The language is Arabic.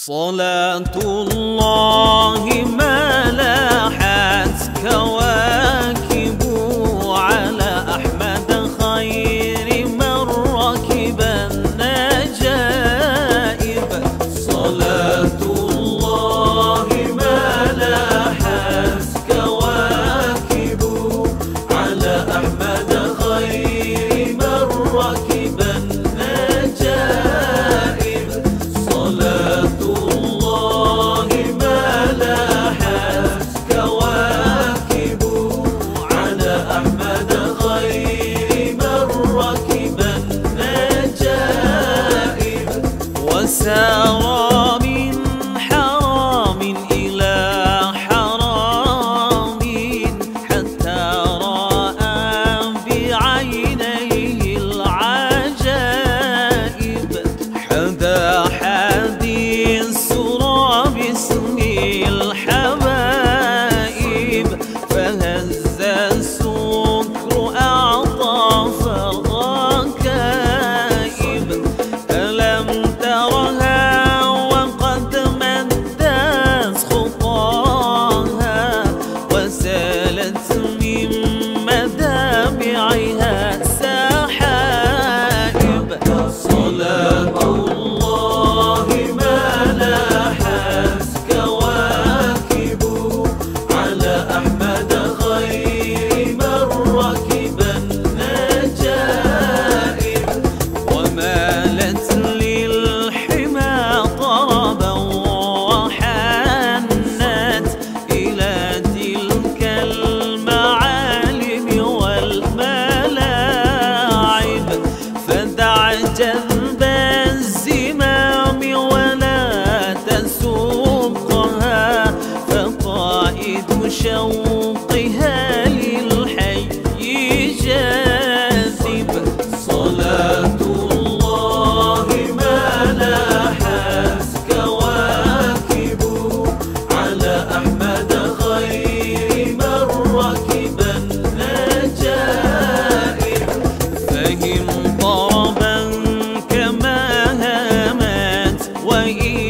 صلاة الله ما لاحت كواكب على أحمد خير من ركب النجائب. صلاة الله ما لاحت كواكب على أحمد خير من ركب النجائب. صلاة الله ما لاحت كواكب على أحمد خير من ركب النجائب. وسار من حرام إلى حرام حتى رأى بعينيه العجائب. حدا السرى باسم الحبائب فهز السكر أعطاف الركائب. ألم ترها وقد مدت خطاها وسالت من مدامعها سحائب. صلاة الله ما لاحت كواكب على أحمد خير من ركب النجائب. ومالت للحمى طربا وحنت إلى تلك المعالم والملاعب. فدع جذب الزمام ولا تسوقها فقائد شوقها للحي جاذب. صلاة الله ما لاحت كواكب على أحمد خير من ركب النجائب. فهم طربا كما هامت وإن